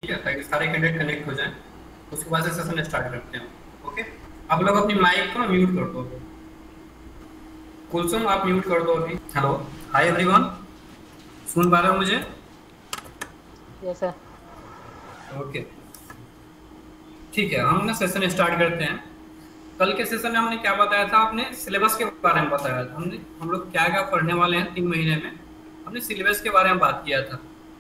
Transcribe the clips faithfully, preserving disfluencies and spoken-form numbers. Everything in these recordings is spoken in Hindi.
ठीक है, ताकि सारे कैंडिडेट कनेक्ट हो जाएं। उसके बाद से सेशन स्टार्ट करते हैं। ओके, आप लोग अपनी माइक को म्यूट कर दो। कुलसुम आप म्यूट कर दो अभी। हेलो, हाय एवरीवन, सुन पा रहे हो मुझे? Yes sir. ओके, ठीक है, हम ना सेशन स्टार्ट करते हैं। कल के सेशन में हमने क्या बताया था? आपने सिलेबस के बारे में बताया था। हमने हम लोग क्या क्या पढ़ने वाले हैं तीन महीने में, हमने सिलेबस के बारे में बात किया था।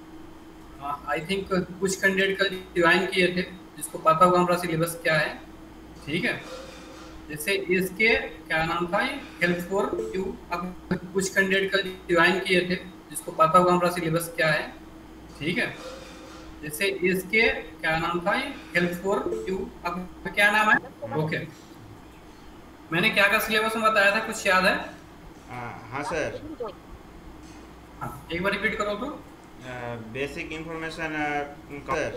आई थिंक कुछ कैंडिडेट कल ज्वाइन किए थे, जिसको पता होगा हमारा सिलेबस क्या है। ठीक है, जैसे इसके क्या नाम था, हेल्प फॉर यू। अब कुछ कैंडिडेट कल ज्वाइन किए थे, जिसको पता होगा हमारा सिलेबस क्या है। ठीक है, जैसे इसके क्या नाम था, हेल्प फॉर यू। अब क्या नाम है? ओके, मैंने क्या क्या सिलेबस में बताया था, कुछ याद है? हाँ सर, हाँ, एक बार रिपीट करो तो। बेसिक इंफॉर्मेशन सर,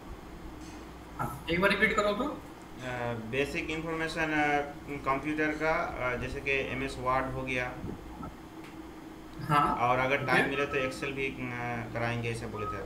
हाँ, एक बार रिपीट करो तो। बेसिक इंफॉर्मेशन कंप्यूटर का, अ, जैसे कि एम एस वर्ड हो गया। हाँ, और अगर ओके टाइम मिले तो एक्सेल भी अ, कराएंगे, ऐसे बोले थे।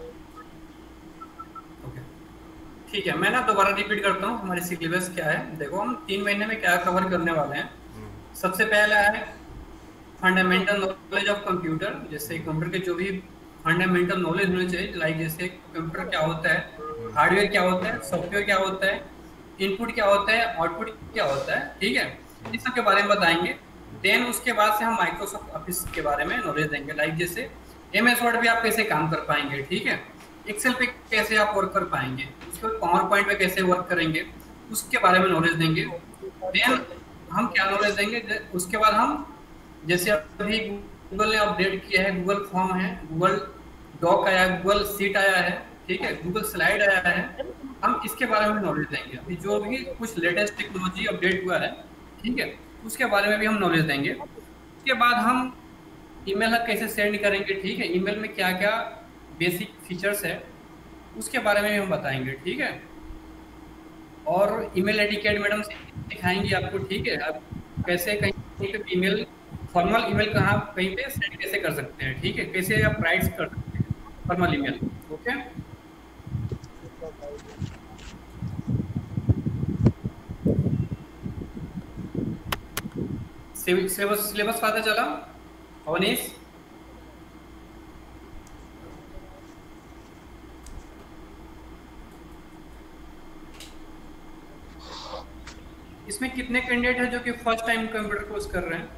ओके, ठीक है, मैं ना दोबारा रिपीट करता हूँ हमारी सिलेबस क्या है। देखो, हम तीन महीने में क्या कवर करने वाले हैं। सबसे पहला है फंडामेंटल नॉलेज ऑफ कंप्यूटर। जैसे कंप्यूटर के जो भी फंडामेंटल नॉलेज होने चाहिए, लाइक जैसे कंप्यूटर क्या होता है, हार्डवेयर क्या होता है, सॉफ्टवेयर क्या होता है, इनपुट क्या होता है, आउटपुट क्या होता है। ठीक है, इस सब के बारे में बताएंगे। देन उसके बाद से हम माइक्रोसॉफ्ट ऑफिस के बारे में नॉलेज देंगे, लाइक जैसे एम एस वर्ड पे आप कैसे काम कर पाएंगे। ठीक है, एक्सेल पे कैसे आप वर्क कर पाएंगे, उसके बाद पावर पॉइंट पे कैसे वर्क करेंगे, उसके बारे में नॉलेज देंगे। देन हम क्या नॉलेज देंगे, उसके बाद हम जैसे अभी गूगल ने अपडेट किया है, गूगल फॉर्म है, गूगल डॉक आया है, गूगल सीट आया है, ठीक है, गूगल स्लाइड आया है, हम इसके बारे में नॉलेज देंगे। अभी जो भी कुछ लेटेस्ट टेक्नोलॉजी अपडेट हुआ है, ठीक है, उसके बारे में भी हम नॉलेज देंगे। उसके बाद हम ईमेल कैसे सेंड करेंगे, ठीक है, ईमेल में क्या क्या बेसिक फीचर्स है, उसके बारे में भी हम बताएंगे। ठीक है, और ईमेल एटिकेट मैडम सिखाएंगी आपको। ठीक है, आप कैसे कहीं पे ईमेल, फॉर्मल ईमेल कहाँ कहीं पे सेंड कैसे कर सकते हैं। ठीक है, कैसे आप राइट्स कर सकते हैं formal email. Okay, syllabus syllabus पता चला अवनीश? इसमें कितने कैंडिडेट हैं जो कि फर्स्ट टाइम कंप्यूटर कोर्स कर रहे हैं?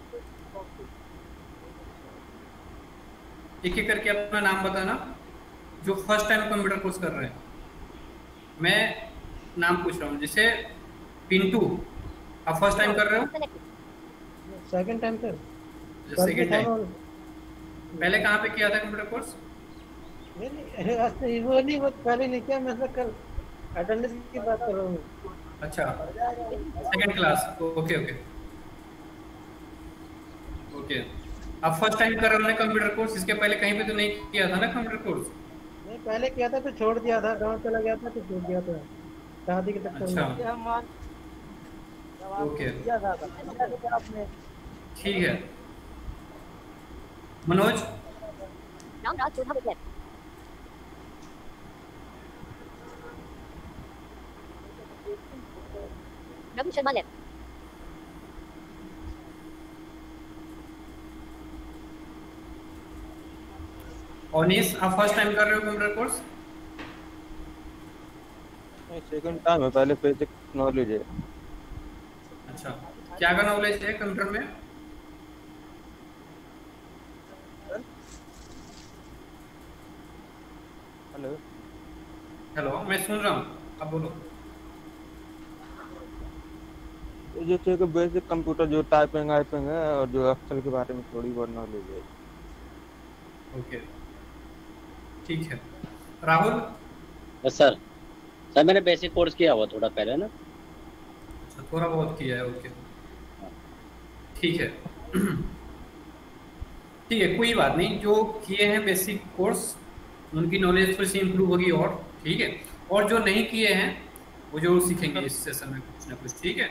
एक एक करके अपना नाम बताना, जो फर्स्ट टाइम कंप्यूटर कोर्स कर रहे हैं। मैं नाम पूछ रहा हूँ, जैसे पिंटू, आप फर्स्ट टाइम कर रहे हो? Second time sir. Second time. पहले कहाँ पे किया था कंप्यूटर कोर्स? नहीं, वो नहीं, वो पहले नहीं किया, मैं कल अटेंडेंस की बात कर रहा हूँ। अच्छा, second class. Okay okay okay, आप फर्स्ट टाइम कर रहे हो कंप्यूटर कोर्स? इसके पहले कहीं पे तो नहीं किया था ना कंप्यूटर कोर्स? नहीं, पहले किया था तो छोड़ दिया था, गांव चला गया था तो छोड़ दिया था शादी के चक्कर अच्छा, में। ओके, आपने ठीक है। मनोज, रवि शर्मा ले। ओनिस, आप फर्स्ट टाइम कर रहे हो कंप्यूटर कोर्स? सेकंड टाइम है, पहले बेसिक नॉलेज है। अच्छा, क्या का नॉलेज है कंप्यूटर में? हेलो हेलो, मैं सुन रहा हूँ, आप बोलो। जैसे कि बेसिक कंप्यूटर जो टाइपिंग वाइपिंग है, और जो एक्सेल के बारे में थोड़ी बहुत नॉलेज है। ओके, ठीक है। राहुल? बस सर, सर मैंने बेसिक कोर्स किया हुआ थोड़ा पहले ना। अच्छा, थोड़ा बहुत किया है। ओके, ठीक है। ठीक है, कोई बात नहीं, जो किए हैं बेसिक कोर्स उनकी नॉलेज थोड़ी सी इम्प्रूव होगी। और ठीक है, और जो नहीं किए हैं वो जरूर सीखेंगे इस सेशन में कुछ ना कुछ। ठीक है,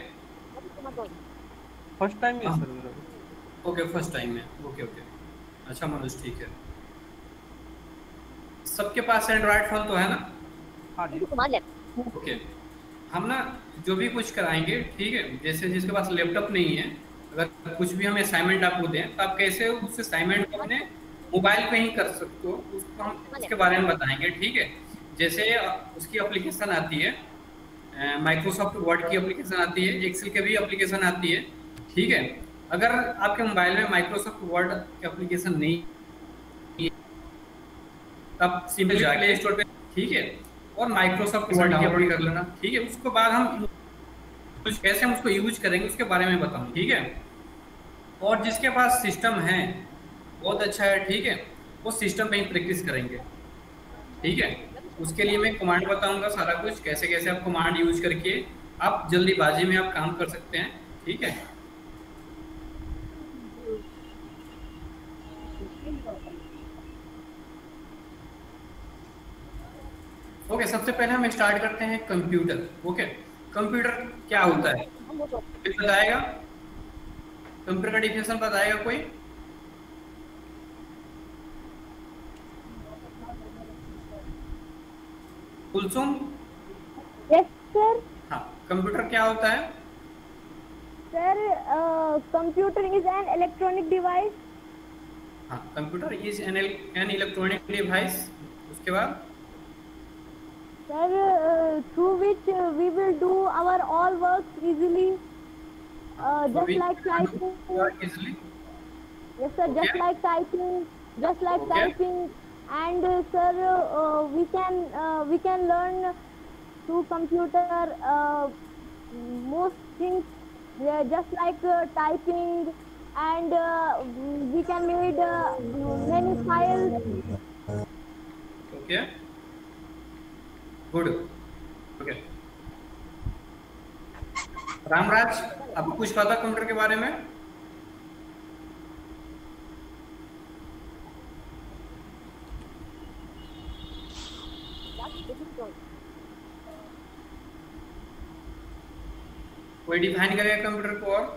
फर्स्ट टाइम है सर। ओके, फर्स्ट टाइम है। ओके ओके, अच्छा मनोज, ठीक है। सबके पास एंड्रॉइड फोन तो है ना? हाँ जी ओके, हम ना जो भी कुछ कराएंगे, ठीक है, जैसे जिसके पास लैपटॉप नहीं है, अगर कुछ भी हम असाइनमेंट आपको दें तो आप कैसे उस असाइनमेंट को अपने मोबाइल पे ही कर सकते हो, उसको हम उसके बारे में बताएंगे, ठीक है। जैसे उसकी एप्लीकेशन आती है, माइक्रोसॉफ्ट वर्ड की एप्लीकेशन आती है, एक्सेल की भी एप्लीकेशन आती है, ठीक है। अगर आपके मोबाइल में माइक्रोसॉफ्ट वर्ड एप्लीकेशन नहीं है, तब सिंपल जाके प्ले स्टोर पे, ठीक है, और माइक्रोसॉफ्ट वर्ड डाउनलोड कर लेना, ठीक है। उसके बाद हम कुछ कैसे हम उसको यूज करेंगे उसके बारे में बताऊं, ठीक है। और जिसके पास सिस्टम है बहुत अच्छा है, ठीक है, वो सिस्टम पे ही प्रैक्टिस करेंगे, ठीक है। उसके लिए मैं कमांड बताऊंगा सारा कुछ, कैसे कैसे आप कमांड यूज करके आप जल्दीबाजी में आप काम कर सकते हैं, ठीक है। ओके, सबसे पहले हम स्टार्ट करते हैं कंप्यूटर। ओके, कंप्यूटर क्या होता है कोई बताएगा? कंप्यूटर का डिफिनेशन बताएगा कोई? कुलसुम? Yes sir. हाँ, कंप्यूटर क्या होता है? Sir, computer is an electronic device. हाँ, computer is an an electronic device. उसके बाद Sir, uh, through which uh, we will do our all works easily, uh, just like typing. Work easily. Yes, sir. Just Okay. like typing, just like Okay. typing, and uh, sir, uh, we can uh, we can learn through computer uh, most things, uh, just like uh, typing, and uh, we can make uh, many files. Okay. Good. Okay, Ramraj, आपको कुछ पता कंप्यूटर के बारे में? कोई डिफाइन करेगा कंप्यूटर को? और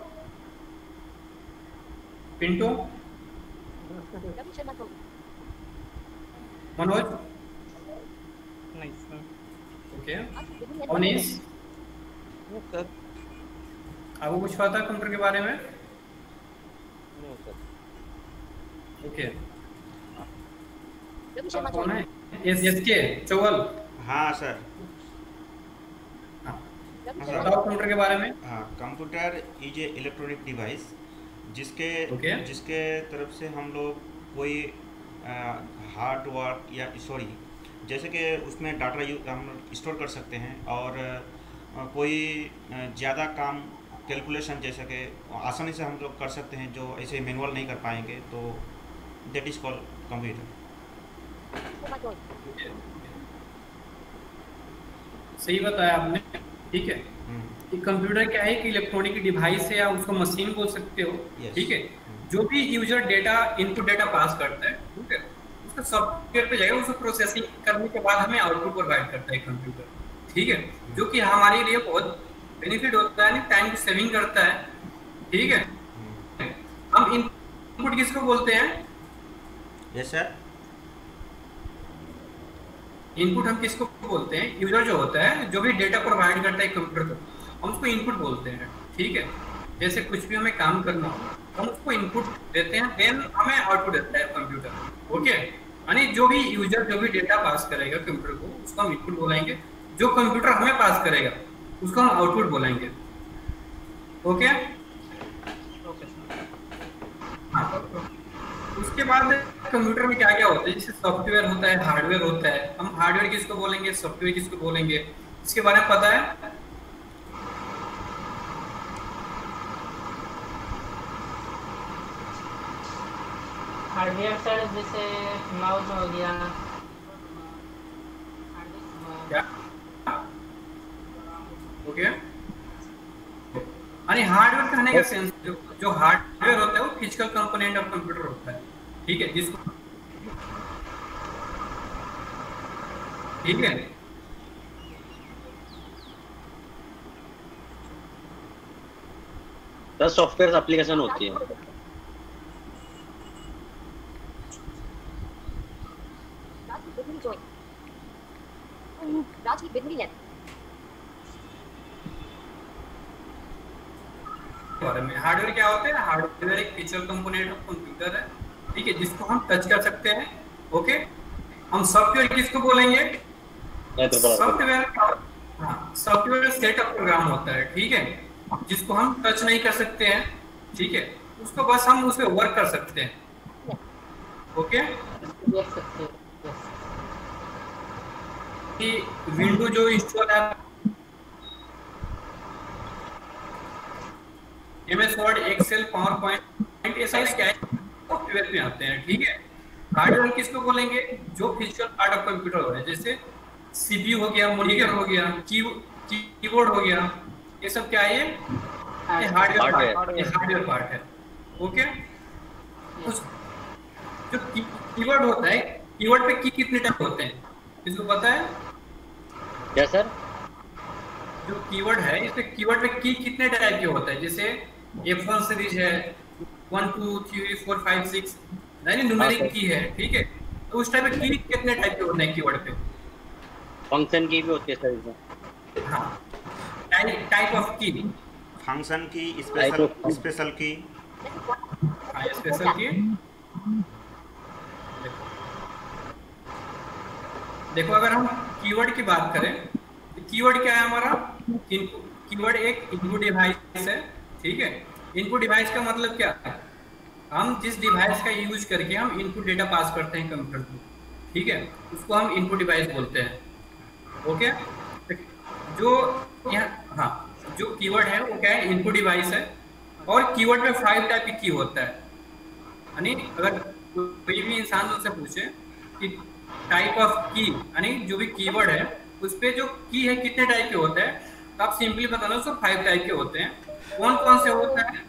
पिंटू, मनोज? नहीं sir. Okay, Avneesh, yes sir. आपको कुछ पता कंप्यूटर के बारे में? No sir. ओके, आप कौन है? एस एस के चौवल? हाँ सर। हाँ, हाँ सर। बताओ कंप्यूटर के बारे में। हाँ, computer is a electronic device जिसके Okay. जिसके तरफ से हम लोग कोई हार्ड वर्क या सॉरी जैसे कि उसमें डाटा यू हम स्टोर कर सकते हैं, और आ, कोई ज़्यादा काम कैलकुलेशन जैसे कि आसानी से हम लोग कर सकते हैं जो ऐसे मैनुअल नहीं कर पाएंगे, तो दैट इज़ कॉल्ड कंप्यूटर। सही बताया आपने, ठीक है। कि कंप्यूटर क्या है कि इलेक्ट्रॉनिक डिवाइस है, या उसको मशीन बोल सकते हो, Yes. ठीक है। जो भी user data input data pass करता है, ठीक है, उसका सॉफ्टवेयर पे जाएगा, उसको प्रोसेसिंग करने के बाद हमें आउटपुट प्रोवाइड करता है कंप्यूटर, ठीक है, जो कि हमारे लिए बहुत बेनिफिट होता है, टाइम की सेविंग करता है, ठीक है। हम इनपुट किसको बोलते हैं? Yes sir. इनपुट हम किसको बोलते हैं? यूजर जो होता है, जो भी डेटा प्रोवाइड करता है कंप्यूटर को, हम उसको इनपुट बोलते हैं, ठीक है। जैसे कुछ भी हमें काम करना हो, हम उसको इनपुट देते हैं, देन हमें आउटपुट देता है कंप्यूटर, ओके। यानी जो भी यूजर जो भी डेटा पास करेगा कंप्यूटर को, उसको हम इनपुट बोलेंगे, जो कंप्यूटर हमें पास करेगा उसको हम आउटपुट बोलेंगे, ओके। हाँ, उसके बाद कंप्यूटर में क्या क्या होता है, जैसे सॉफ्टवेयर होता है, हार्डवेयर होता है। हम हार्डवेयर किसको बोलेंगे, सॉफ्टवेयर किसको बोलेंगे, इसके बारे में पता है? हार्डवेयर सर जैसे माउस हो गया, क्या? ओके, यानी हार्डवेयर कहने का सेंस जो, जो हार्डवेयर होता है वो फिजिकल कंपोनेंट ऑफ कंप्यूटर होता है, ठीक है, जिसको, ठीक है। दस सॉफ्टवेयर एप्लीकेशन होती है। Rajdeep with me left. बारे में हार्डवेयर क्या होते हैं? हार्डवेयर एक फिजिकल कंपोनेंट ऑफ कंप्यूटर है, ठीक है, जिसको हम टच कर सकते हैं। ओके, हम सॉफ्टवेयर किसको बोलेंगे? सॉफ्टवेयर, हाँ, सॉफ्टवेयर सेट ऑफ प्रोग्राम होता है, ठीक है, जिसको हम टच नहीं कर सकते हैं, ठीक है, उसको बस हम उस पे वर्क कर सकते हैं। ओके, कि विंडो जो इंस्टॉल है, MS word, excel, PowerPoint, ये सारे क्या है? सॉफ्टवेयर में आते हैं, ठीक है। हार्डवेयर किसको बोलेंगे? जो फिजिकल पार्ट ऑफ कंप्यूटर हो है, जैसे सीपीयू हो गया, मॉनिटर हो गया, की कीबोर्ड हो गया, ये सब क्या है? ये हार्डवेयर पार्ट, ये हार्डवेयर पार्ट है। ओके, उस जो कीवर्ड होता है, कीवर्ड पे की कितने टाइप होते हैं किसको पता है? क्या सर? जो कीवर्ड है, इस पे कीवर्ड पे की कितने टाइप के होते हैं? जैसे एफ वन सीरीज है, one two three four five six, यानी न्यूमेरिक की है, ठीक है, तो उस टाइप के की कितने टाइप के होते हैं कीवर्ड पे? फंक्शन की भी होती है सर इसमें। हाँ, type type of key, function key, special special key, हाँ, स्पेशल की। देखो, अगर हम कीवर्ड की बात करें, तो कीवर्ड क्या है हमारा? कीवर्ड एक इनपुट डिवाइस है, ठीक है। इनपुट डिवाइस का मतलब क्या है? हम जिस डिवाइस का यूज करके हम इनपुट डेटा पास करते हैं कंप्यूटर को, ठीक है, उसको हम इनपुट डिवाइस बोलते हैं। ओके, जो यहाँ, हाँ, जो कीवर्ड है वो क्या है? इनपुट डिवाइस है। और कीवर्ड में फाइव टाइप की की होता है, यानी अगर कोई भी इंसान उनसे पूछे कि टाइप ऑफ की, यानी जो भी कीवर्ड है उस पे जो की है कितने टाइप के होते हैं, तो आप सिंपली बताना उसको फाइव टाइप के होते हैं। कौन कौन से होता है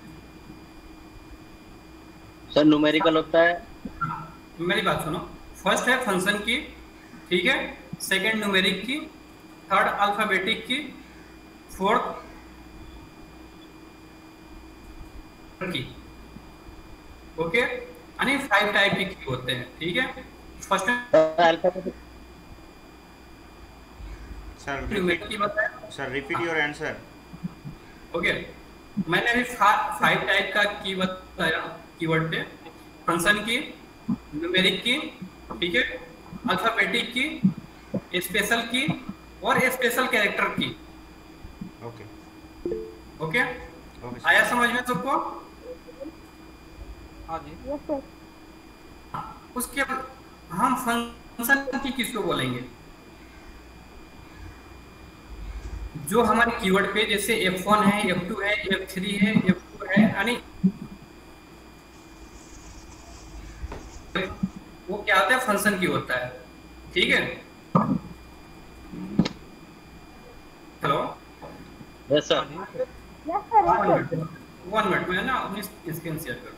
सर? न्यूमेरिकल होता है। मेरी बात सुनो, फर्स्ट है फंक्शन की, ठीक है, second numeric key, third alphabetic key, fourth key. Okay, यानी फाइव टाइप की की होते हैं, ठीक है। First alphabetic. Sir numeric key बताया sir, repeat your answer. Okay, मैंने अभी फाइव टाइप का की बताया कीवर्ड पे, फंक्शन की, न्यूमेरिक की, ठीक है, अल्फाबेटिक की, स्पेशल की और special character key. Okay okay, okay आया समझ में सबको? हाँ जी। Yes sir. उसके बाद हम फंक्शन की किसको बोलेंगे? जो हमारे कीवर्ड पे जैसे एफ वन है, एफ टू है, एफ थ्री है, एफ टू है, यानी वो क्या होता है? फंक्शन की होता है, ठीक है। Hello, yes sir. Yes sir. One minute, one minute में ना अपनी स्क्रीन शेयर करता हूँ।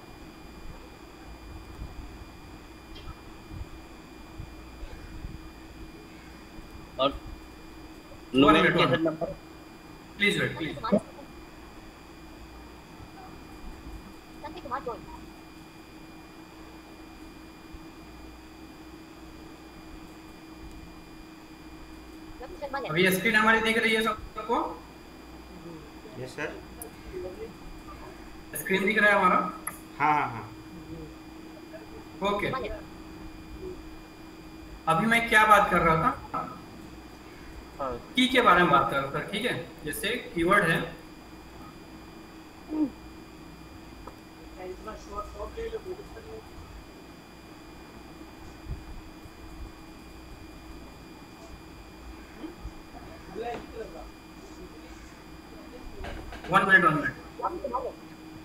और न्यूमेरिक के sir number? Please wait, please. Sanjay Kumar joined. Ravi Sharma left. अभी स्क्रीन हमारी दिख रही है सबको? Yes sir. स्क्रीन दिख रहा है हमारा? हाँ हाँ हाँ। Okay, Sharma left. अभी मैं क्या बात कर रहा था? हाँ की के बारे में बात कर रहा था, ठीक है। जैसे कीवर्ड है, one minute one minute Ravi Kumar left.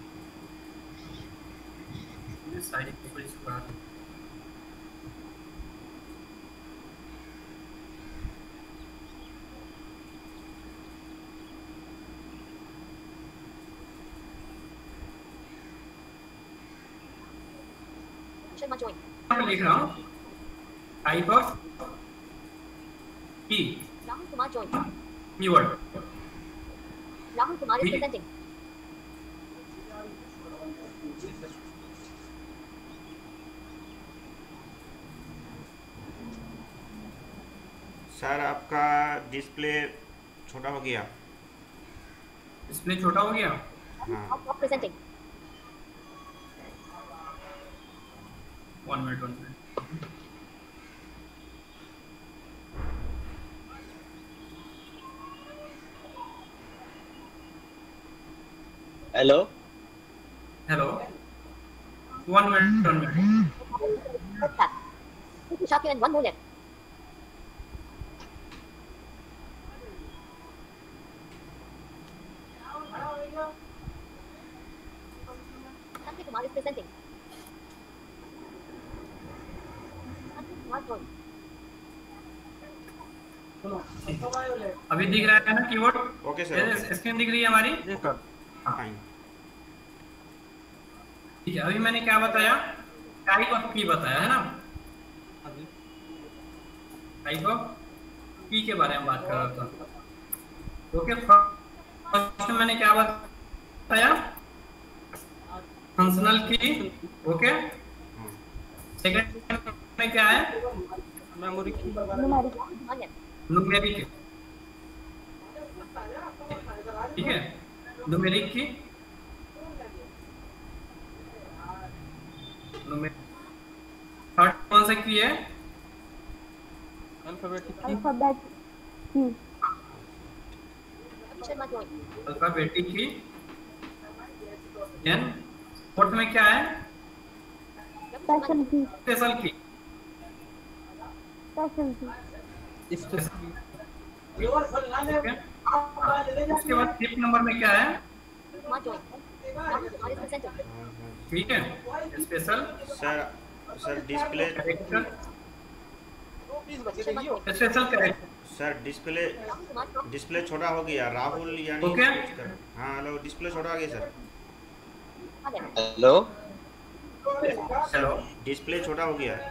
Side थोड़ी सी बढ़ा दूं। Sharma joined. यहाँ पे लिख रहा हूँ type of key, Rahul Kumar joined. Keyword. Rahul Kumar is ठीक है। presenting. सर आपका डिस्प्ले छोटा हो गया। डिस्प्ले छोटा हो गया। हाँ Stop presenting. One minute one minute. Hello hello one minute one minute. First tap. Two Shakir and one more left. Sanjay Kumar is presenting. Sanjay Kumar joined. अभी दिख रहा है ना keyboard? Okay sir, okay. Screen दिख रही है हमारी? जी सर। फाइन। ठीक है, अभी मैंने क्या बताया? टाइप ऑफ की बताया है ना? टाइप ऑफ की के बारे में बात कर रहा था। ओके, फर्स्ट में मैंने क्या बताया? फंक्शनल की। ओके, सेकंड में क्या है? Memory key. One left. Numeric. ठीक है, न्यूमेरिक की। थर्ड कौन सा की है? अल्फाबेटिक की। Alphabet key. Ravi Sharma joined. Alphabetic key. Then fourth में क्या है? Special key. Special key. Special key. Okay? उसके बाद फिफ्थ नंबर में क्या है? Kumar joined. Ravi Kumar is presenting. ठीक है, special sir sir display character. Sharma joined. Special character. Sir display Ravi Kumar from display छोटा हो गया। राहुल यानी ओके। हाँ हेलो, डिस्प्ले छोटा हो गया सर। one left. हेलो चलो, डिस्प्ले छोटा हो गया।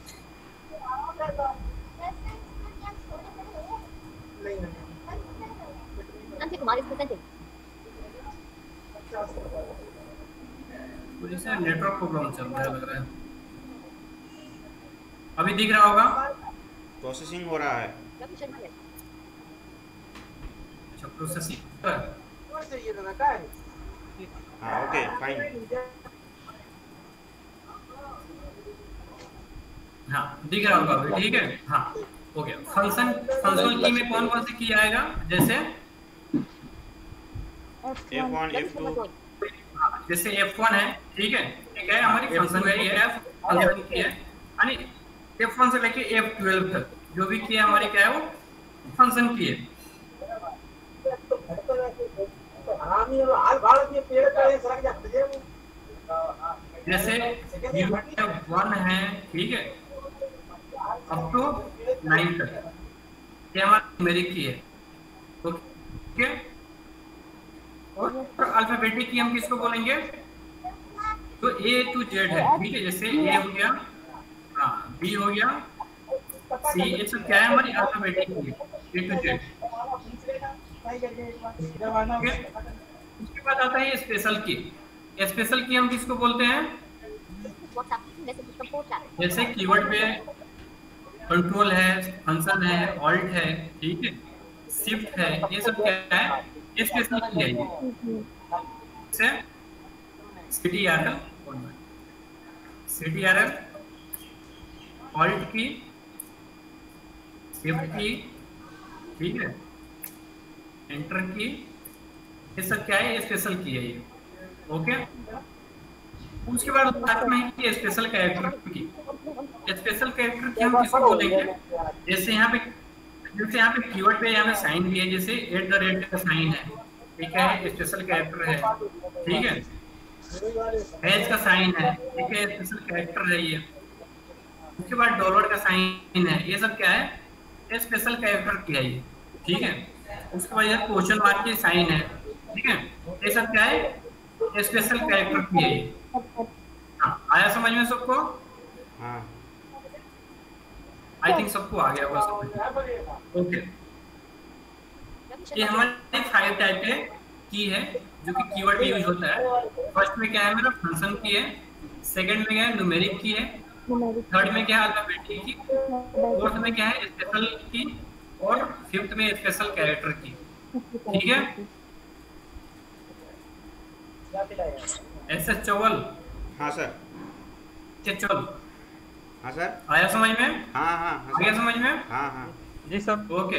Sanjay Kumar is presenting. मुझे से नेटवर्क प्रॉब्लम चल रहा है लग रहा है। अभी दिख रहा होगा? प्रोसेसिंग हो रहा है। Ravi Sharma left. अच्छा, प्रोसेसिंग। हाँ ओके फाइन। हाँ, दिख रहा होगा अभी। ठीक है, हाँ ओके। फंक्शन फंक्शनल की में कौन कौन सी की आएगा? जैसे F F one. One Ravi F Sharma two. joined. जैसे एफ वन है। ठीक है, ठीक है, हमारी फंक्शन है ये एफ फंक्शन की है, यानी एफ वन से लेके एफ ट्वेल्व तक जो भी की है हमारी क्या है वो फंक्शन की है। जैसे वन है, ठीक है, अप टू नाइन तक ये हमारी न्यूमेरिक की है। ओके, और अल्फाबेटिक की हम किसको बोलेंगे? तो ए टू जेड है। ठीक है, जैसे ए हो गया, हाँ बी हो गया, सी, ये सब क्या है हमारी अल्फाबेटिक की है, ए टू जेड। उसके बाद आता है स्पेशल की। स्पेशल की हम किसको बोलते हैं? WhatsApp messages from four tabs. जैसे कीवर्ड पे कंट्रोल है, फंक्शन है, ऑल्ट है, ठीक है, शिफ्ट है, ये सब क्या है? स्पेशल की है ये। जैसे CTRL, CTRL, alt key, shift key, ठीक है, एंटर की, ये सब क्या है? स्पेशल की है ये। ओके, उसके बाद बात में है special character key. Special character key हम किसको बोलेंगे? जैसे यहाँ पे जैसे यहाँ पे कीवर्ड पे यहाँ पे साइन भी है, जैसे एट द रेट का साइन है, ठीक है, स्पेशल कैरेक्टर है, ठीक है, हैश का साइन है, ठीक है, स्पेशल कैरेक्टर है ये। उसके बाद डॉलर का साइन है, ये सब क्या है? स्पेशल कैरेक्टर की है ये, ठीक है। उसके बाद ये क्वेश्चन मार्क की साइन है, ठीक है, ये सब क्या है? स्पेशल कैरेक्टर की है ये। हाँ, आया समझ में सबको? हाँ आई थिंक सबको आ गया बस। ओके, ये हमारे फाइव टाइप के की है जो कि कीवर्ड पे यूज होता है। फर्स्ट में क्या है मेरा? फंक्शन की है। सेकंड में क्या है? न्यूमेरिक की है। थर्ड में क्या है? Alphabetic key. फोर्थ में क्या है? Special key. और फिफ्थ में स्पेशल कैरेक्टर की। ठीक है, ऐसे चौल। हाँ सर। चौल। हाँ सर। आया समझ में? हाँ हाँ हाँ आया समझ में? हाँ हाँ जी सर। ओके।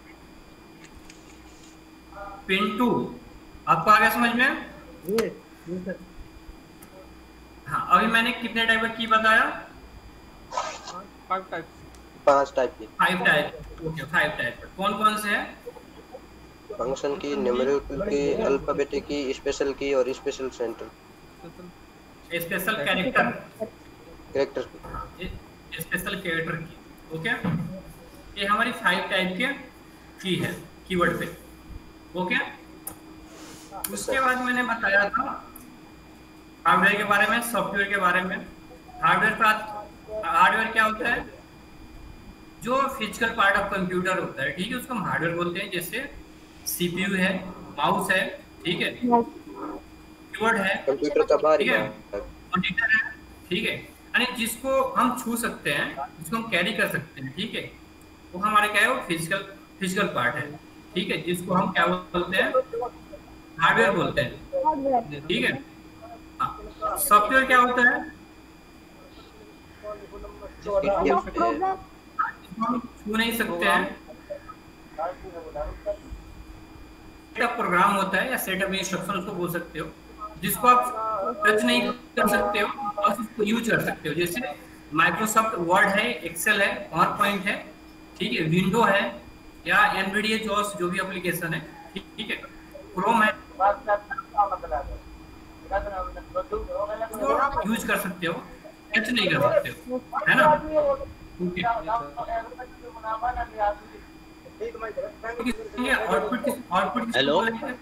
पिंटू आपको आ गया समझ में? जी जी सर। हाँ, अभी मैंने कितने टाइप का की बताया? Five type. पांच type key. Five type. Okay, five type. कौन कौन से हैं? फंक्शन की, न्यूमेरिकल की, अल्फाबेटिक की, स्पेशल की और special center. Special character. Character key. Special character key. Okay, ये हमारी फाइव टाइप के की है कीवर्ड पे। ओके, उसके बाद मैंने बताया था हार्डवेयर के बारे में, सॉफ्टवेयर के बारे में। हार्डवेयर का हार्डवेयर क्या होता है? जो फिजिकल पार्ट ऑफ कंप्यूटर होता है, ठीक है, उसको हम हार्डवेयर बोलते हैं। जैसे सीपीयू है, माउस है, ठीक है, कीबोर्ड है, कंप्यूटर का बाहरी ठीक है, भाग। मॉनिटर है, ठीक है, यानी जिसको हम छू सकते हैं, जिसको हम कैरी कर सकते हैं, ठीक है, वो हमारे क्या है, वो फिजिकल फिजिकल पार्ट है। ठीक है, जिसको हम क्या बोलते हैं? हार्डवेयर बोलते हैं। ठीक है। हाँ, सॉफ्टवेयर क्या होता है? हम छू नहीं सकते हैं, सेट ऑफ प्रोग्राम होता है या सेट ऑफ इंस्ट्रक्शन उसको बोल सकते हो, जिसको आप टच नहीं कर सकते हो और उसको यूज कर सकते हो। जैसे माइक्रोसॉफ्ट वर्ड है, एक्सेल है, पावर पॉइंट है, ठीक है, विंडो है, या एनवीडिया जॉस जो भी एप्लीकेशन है, ठीक है, क्रोम है, तो यूज कर सकते हो, टच नहीं कर सकते हो, है ना? ठीक है। आउटपुट आउटपुट हेलो,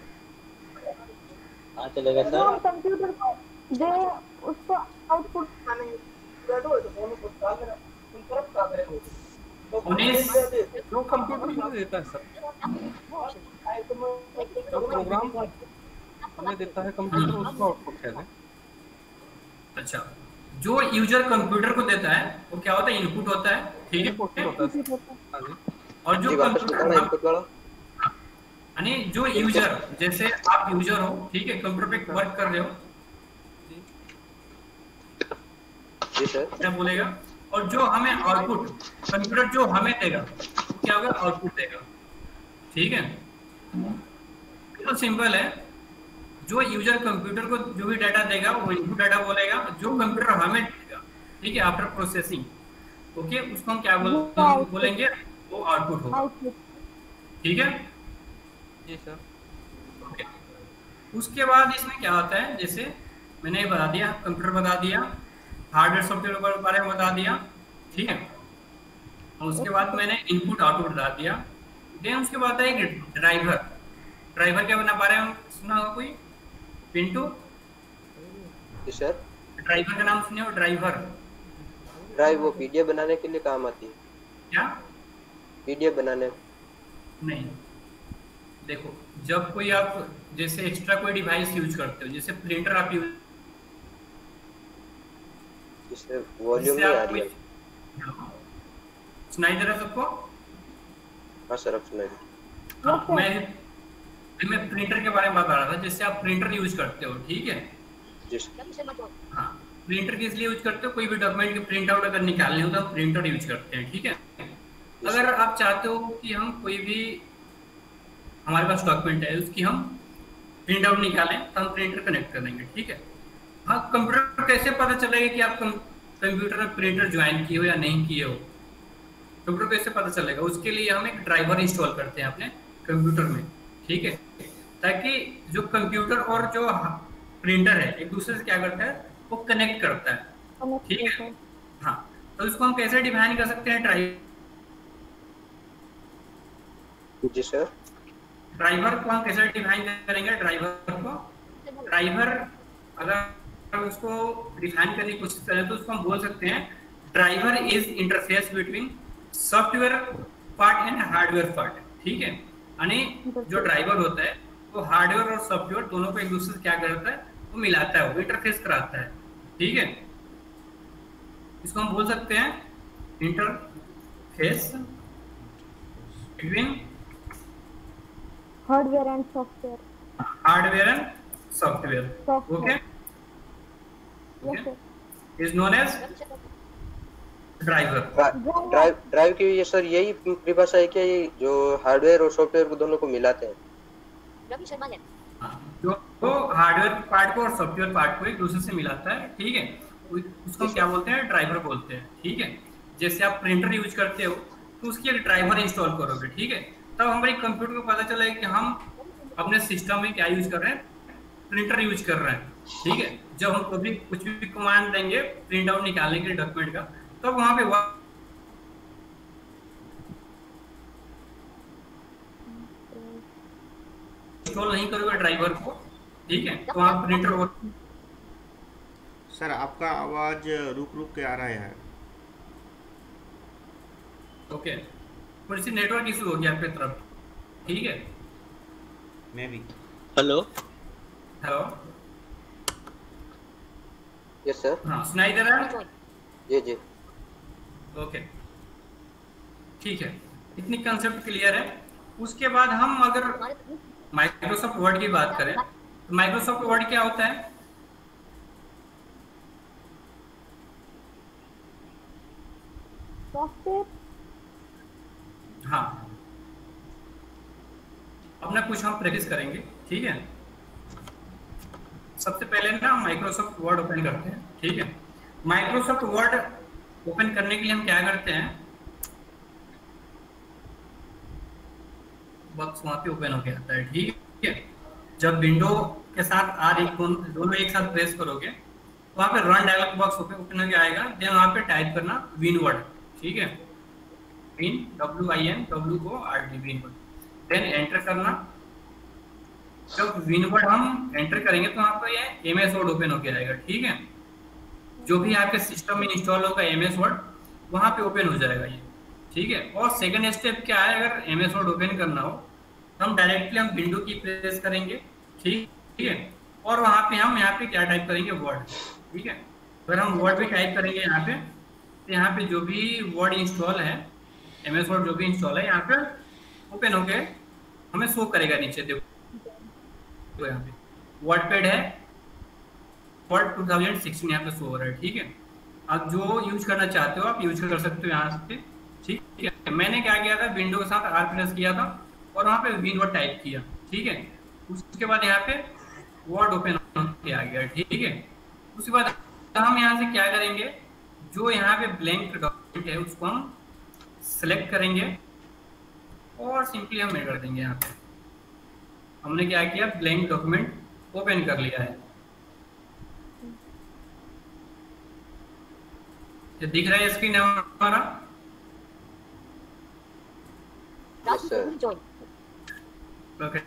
हाँ चलेगा सर। कंप्यूटर को दे उसको आउटपुट जो कंप्यूटर हमें देता है सर, जो प्रोग्राम हमें देता है कंप्यूटर, उसको आउटपुट कहते हैं। अच्छा, जो यूजर कंप्यूटर को देता है वो क्या होता है? इनपुट होता है, ठीक है, इनपुट होता है सर। हाँ जी। और जो कंप्यूटर इनपुट वाला, यानी जो यूजर, जैसे आप यूजर हो, ठीक है, कंप्यूटर पे वर्क कर रहे हो, जी सर, क्या बोलेगा? और जो हमें आउटपुट कंप्यूटर जो हमें देगा क्या होगा? आउटपुट देगा। ठीक है, बिल्कुल सिंपल है। जो यूजर कंप्यूटर को जो भी डाटा देगा वो इनपुट डाटा बोलेगा, जो कंप्यूटर हमें देगा, ठीक है, आफ्टर प्रोसेसिंग, ओके, उसको हम क्या बोल, बोलेंगे? वो आउटपुट होगा। ठीक है जी सर। ओके, उसके बाद इसमें क्या होता है? जैसे मैंने बता दिया, कंप्यूटर बता दिया, हार्डवेयर सॉफ्टवेयर के बारे में बता दिया, ठीक है, और उसके बाद मैंने इनपुट आउटपुट बता दिया। देन उसके बाद है ड्राइवर। ड्राइवर क्या बना बारे में सुना होगा कोई? पिंटू जी सर। ड्राइवर का नाम सुने हो? ड्राइवर ड्राइव वो पीडीएफ बनाने के लिए काम आती है। क्या? पीडीएफ बनाने नहीं, देखो, जब कोई आप जैसे एक्स्ट्रा कोई डिवाइस यूज करते हो, जैसे प्रिंटर आप यूज, जिससे वॉल्यूम नहीं आ रही है। सुनाई दे रहा है सबको? हाँ सर, अब सुनाई। हाँ, मैं मैं प्रिंटर के बारे में बता रहा था। जैसे आप प्रिंटर यूज करते हो, ठीक है, जी सर। हाँ, प्रिंटर किस लिए यूज करते हो? कोई भी डॉक्यूमेंट की प्रिंट आउट अगर निकालनी हो तो आप प्रिंटर यूज करते हैं, ठीक है। अगर आप चाहते हो कि हम कोई भी हमारे पास डॉक्यूमेंट है उसकी हम प्रिंट आउट निकालें तो हम प्रिंटर कनेक्ट कर देंगे, ठीक है। हाँ, कंप्यूटर कैसे पता चलेगा कि आप कंप्यूटर में प्रिंटर ज्वाइन किए हो या नहीं किए हो? कंप्यूटर कैसे पता चलेगा? उसके लिए हम एक ड्राइवर इंस्टॉल करते हैं अपने कंप्यूटर में, ठीक है, ताकि जो कंप्यूटर और जो प्रिंटर है एक दूसरे से क्या करता है? वो कनेक्ट करता है, ठीक है। हाँ, तो इसको हम कैसे डिफाइन कर सकते हैं? ड्राइवर जी सर। ड्राइवर को हम कैसे डिफाइन करेंगे? ड्राइवर को ड्राइवर अगर उसको डिफाइन करने की कोशिश करें तो उसको हम बोल सकते हैं driver is interface between software part and hardware part, ठीक है। यानी जो ड्राइवर होता है वो हार्डवेयर और सॉफ्टवेयर दोनों को एक दूसरे से क्या करता है? वो मिलाता है, वो इंटरफेस कराता है, ठीक है। इसको हम बोल सकते हैं interface between hardware and software. Hardware and software. Okay, Yes, sir. Is known as driver. Drive drive की ये सर यही परिभाषा है क्या, ये जो हार्डवेयर और सॉफ्टवेयर को दोनों को मिलाते हैं? रवि शर्मा ने जो तो हार्डवेयर पार्ट को और सॉफ्टवेयर पार्ट को एक दूसरे से मिलाता है, ठीक है, उसको क्या बोलते हैं, ड्राइवर बोलते हैं, ठीक है. जैसे आप प्रिंटर यूज करते हो तो उसकी एक ड्राइवर इंस्टॉल करोगे, ठीक है, तब हमारे कंप्यूटर को पता चला है कि हम अपने सिस्टम में क्या यूज कर रहे हैं, प्रिंटर यूज कर रहे हैं, ठीक है. जब हम कभी कुछ भी कमांड देंगे प्रिंट आउट निकालने के लिए डॉक्यूमेंट का, तब तो वहां पे इंस्टॉल नहीं करोगे ड्राइवर को, ठीक है, तो वहां प्रिंटर और सर आपका आवाज रुक रुक के आ रहा है. ओके, थोड़ी सी नेटवर्क इशू हो गया आपकी तरफ, ठीक है. मैं भी. Hello hello. Yes sir. हाँ, सुनाई दे रहा है? जी जी. ओके, ठीक है, इतनी कंसेप्ट क्लियर है. उसके बाद हम अगर माइक्रोसॉफ्ट वर्ड की बात करें तो माइक्रोसॉफ्ट वर्ड क्या होता है? सॉफ्टवेयर. हाँ, अपना कुछ हम प्रैक्टिस करेंगे, ठीक है. सबसे पहले ना माइक्रोसॉफ्ट वर्ड ओपन करते हैं, ठीक है. माइक्रोसॉफ्ट वर्ड ओपन करने के लिए हम क्या करते हैं, बॉक्स वहां पे ओपन हो गया आता है, ठीक है. जब विंडो के साथ आर एक दोनों एक साथ प्रेस करोगे तो वहां पे run dialog box open open हो आएगा. देन वहां पे टाइप करना विनवर्ड, ठीक है, win W I N W O R D winword. Then enter करना. जब विनवर्ड हम एंटर करेंगे तो वहां पर ये एमएस वर्ड ओपन हो जाएगा, ठीक है. जो भी आपके सिस्टम में इंस्टॉल होगा एमएस वर्ड वहां पे ओपन हो जाएगा ये, ठीक है. और सेकंड स्टेप क्या है, अगर एमएस वर्ड ओपन करना हो तो हम डायरेक्टली हम विंडो की प्रेस करेंगे, ठीक ठीक है. और वहां पे हम यहाँ पे क्या टाइप करेंगे, वर्ड, ठीक है. अगर हम वर्ड भी टाइप करेंगे यहाँ पे तो यहाँ पे जो भी वर्ड इंस्टॉल है, एमएस वर्ड जो भी इंस्टॉल है यहाँ पे ओपन होके हमें शो करेगा नीचे. देखो तो यहाँ पे वर्डपैड है, वर्ड टू थाउजेंड सिक्सटीन यहाँ पे शो हो रहा है, ठीक है. आप जो यूज करना चाहते हो आप यूज कर सकते हो यहाँ से, ठीक है. मैंने क्या किया था, विंडो के साथ आर प्रेस किया था और वहाँ पे विनवर्ड टाइप किया, ठीक है. उसके बाद यहाँ पे वर्ड ओपन किया गया, ठीक है. उसके बाद हम यहाँ से क्या करेंगे, जो यहाँ पे ब्लैंक डॉक्यूमेंट है उसको हम सेलेक्ट करेंगे और सिंपली हम कर देंगे. यहाँ पे हमने क्या किया, ब्लैंक डॉक्यूमेंट ओपन कर लिया है. ये दिख रहा है स्क्रीन हमारा? Yes sir. Okay,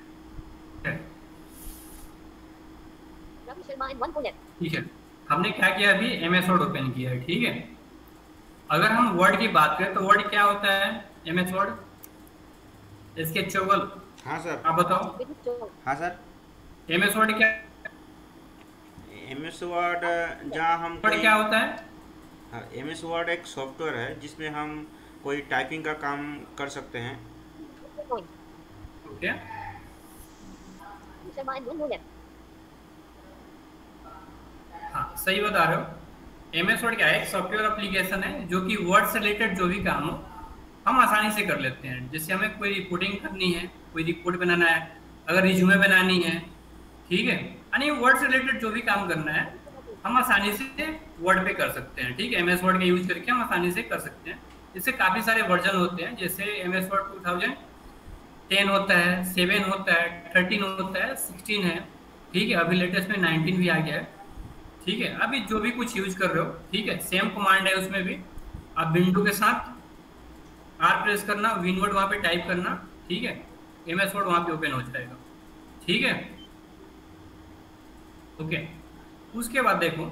Ravi Sharma in one bullet. ठीक है. हमने क्या किया, अभी एमएस वर्ड ओपन किया है, ठीक है. अगर हम वर्ड की बात करें तो वर्ड क्या होता है, एमएस वर्ड, स्केचेबल. हाँ सर. आप बताओ. हाँ सर. एमएस वर्ड क्या, एमएस वर्ड जहाँ हम वर्ड क्या होता है? हाँ, एमएस वर्ड एक सॉफ्टवेयर है जिसमें हम कोई टाइपिंग का काम कर सकते हैं. Okay, Sharma in one bullet. हाँ सही बता रहे हो. एमएस वर्ड क्या है, एक सॉफ्टवेयर एप्लीकेशन है जो कि वर्ड से रिलेटेड जो भी काम हो हम आसानी से कर लेते हैं. जैसे हमें कोई रिपोर्टिंग करनी है, कोई रिपोर्ट बनाना है, अगर रिज्यूमे बनानी है, ठीक है, यानी वर्ड से रिलेटेड जो भी काम करना है हम आसानी से वर्ड पे कर सकते हैं, ठीक है. एमएस वर्ड का यूज करके हम आसानी से कर सकते हैं. इससे काफ़ी सारे वर्जन होते हैं, जैसे MS Word two thousand ten होता है, सेवन होता है, थर्टीन होता है, सिक्सटीन है, ठीक है. अभी लेटेस्ट में नाइनटीन भी आ गया है, ठीक है. अभी जो भी कुछ यूज कर रहे हो, ठीक है, सेम कमांड है उसमें भी. आप विंडो के साथ आर प्रेस करना, विनवर्ड वहाँ पे टाइप करना, ठीक है, एमएस वर्ड वहाँ पे ओपन हो जाएगा, ठीक है. ओके, उसके बाद देखो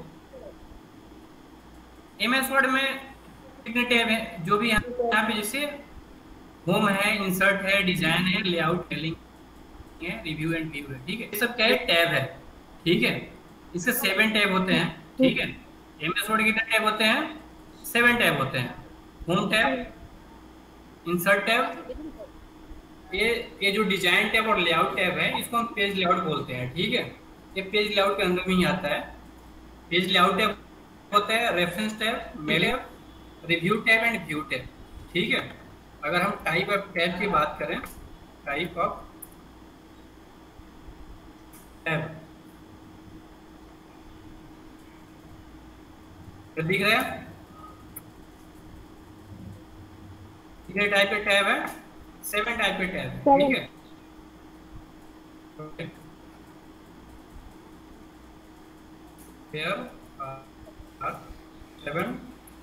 एमएस वर्ड में कितने टैब है, जो भी यहाँ पे जैसे होम है, इंसर्ट है, डिजाइन है, लेआउट, लिंक है, रिव्यू एंड व्यू है, ठीक है. ये सब क्या है, टैब है, ठीक है. इसके सेवन टैब होते हैं, ठीक है. एमएस वर्ड कितने टैब होते हैं, सेवन टैब होते हैं. होम टैब, इंसर्ट टैब, ये ये जो डिजाइन टैब और लेआउट टैब है इसको हम पेज लेआउट बोलते हैं, ठीक है। ये पेज लेआउट के अंदर में ही आता है। पेज लेआउट टैब होता है reference tab, mail tab, review tab and view tab, ठीक है। अगर हम टाइप ऑफ टैब की बात करें, टाइप ऑफ टैब तो दिख रहा है, ये टाइप के टैब है, सेवन टाइप के टैब है, ठीक है। Okay, here are seven